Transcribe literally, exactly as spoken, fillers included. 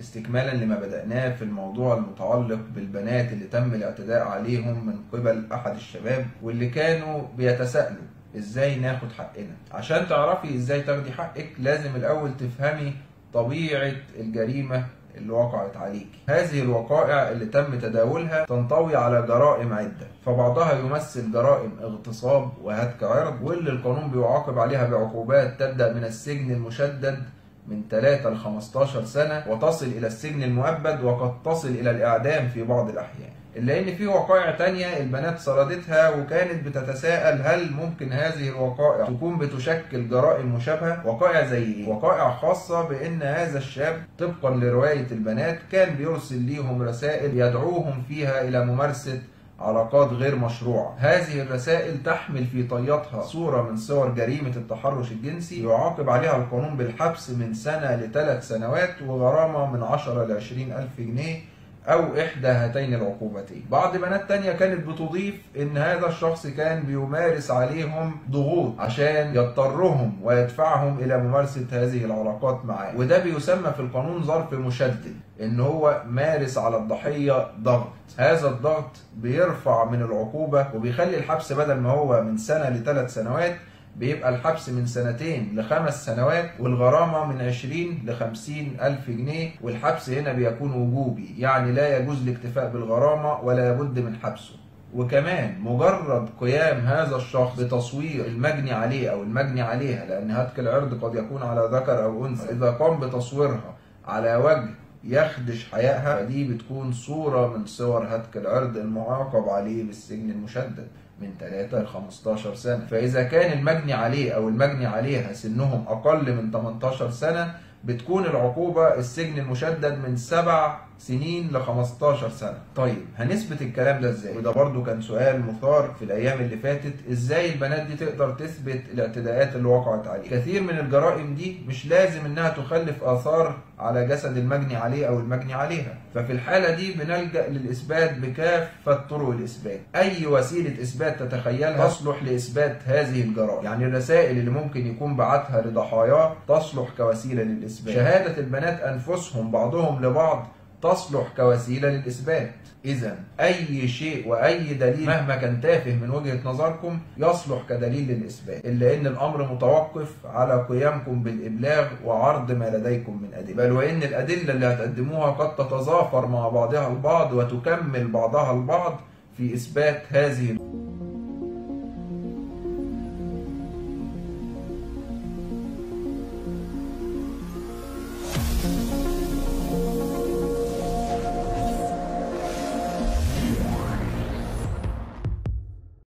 استكمالا لما بدأناه في الموضوع المتعلق بالبنات اللي تم الاعتداء عليهم من قبل أحد الشباب، واللي كانوا بيتساءلوا ازاي ناخد حقنا. عشان تعرفي ازاي تاخدي حقك لازم الأول تفهمي طبيعة الجريمة اللي وقعت عليك. هذه الوقائع اللي تم تداولها تنطوي على جرائم عدة، فبعضها يمثل جرائم اغتصاب وهتك عرض، واللي القانون بيعاقب عليها بعقوبات تبدأ من السجن المشدد من ثلاثة ل خمستاشر سنة وتصل إلى السجن المؤبد، وقد تصل إلى الإعدام في بعض الأحيان. إلا إن في وقائع تانية البنات سردتها وكانت بتتساءل هل ممكن هذه الوقائع تكون بتشكل جرائم مشابهة؟ وقائع زي إيه؟ وقائع خاصة بأن هذا الشاب طبقا لرواية البنات كان بيرسل ليهم رسائل يدعوهم فيها إلى ممارسة علاقات غير مشروعة. هذه الرسائل تحمل في طياتها صورة من صور جريمة التحرش الجنسي يعاقب عليها القانون بالحبس من سنة لثلاث سنوات وغرامة من عشرة ل عشرين ألف جنيه أو إحدى هاتين العقوبتين. بعض بنات تانية كانت بتضيف إن هذا الشخص كان بيمارس عليهم ضغوط عشان يضطرهم ويدفعهم إلى ممارسة هذه العلاقات معاه، وده بيسمى في القانون ظرف مشدد، إن هو مارس على الضحية ضغط. هذا الضغط بيرفع من العقوبة وبيخلي الحبس بدل ما هو من سنة لثلاث سنوات بيبقى الحبس من سنتين لخمس سنوات، والغرامة من عشرين لخمسين ألف جنيه، والحبس هنا بيكون وجوبي، يعني لا يجوز الاكتفاء بالغرامة ولا يبد من حبسه. وكمان مجرد قيام هذا الشخص بتصوير المجني عليه أو المجني عليها، لأن هتك العرض قد يكون على ذكر أو أنثى، إذا قام بتصويرها على وجه يخدش حيائها فدي بتكون صورة من صور هتك العرض المعاقب عليه بالسجن المشدد من ثلاثة ل خمستاشر سنة. فإذا كان المجني عليه أو المجني عليها سنهم أقل من تمنتاشر سنة بتكون العقوبة السجن المشدد من سبع سنين ل خمستاشر سنة. طيب هنثبت الكلام ده ازاي؟ وده برضو كان سؤال مثار في الأيام اللي فاتت، ازاي البنات دي تقدر تثبت الاعتداءات اللي وقعت عليها؟ كثير من الجرائم دي مش لازم انها تخلف آثار على جسد المجني عليه أو المجني عليها، ففي الحالة دي بنلجأ للإثبات بكافة طرق الإثبات. أي وسيلة إثبات تتخيلها تصلح لإثبات هذه الجرائم، يعني الرسائل اللي ممكن يكون بعتها لضحاياه تصلح كوسيلة للإثبات، شهادة البنات أنفسهم بعضهم لبعض تصلح كوسيلة للإثبات. إذا أي شيء وأي دليل مهما كان تافه من وجهة نظركم يصلح كدليل للإثبات، إلا أن الأمر متوقف على قيامكم بالإبلاغ وعرض ما لديكم من أدلة، بل وإن الأدلة اللي هتقدموها قد تتظافر مع بعضها البعض وتكمل بعضها البعض في إثبات هذه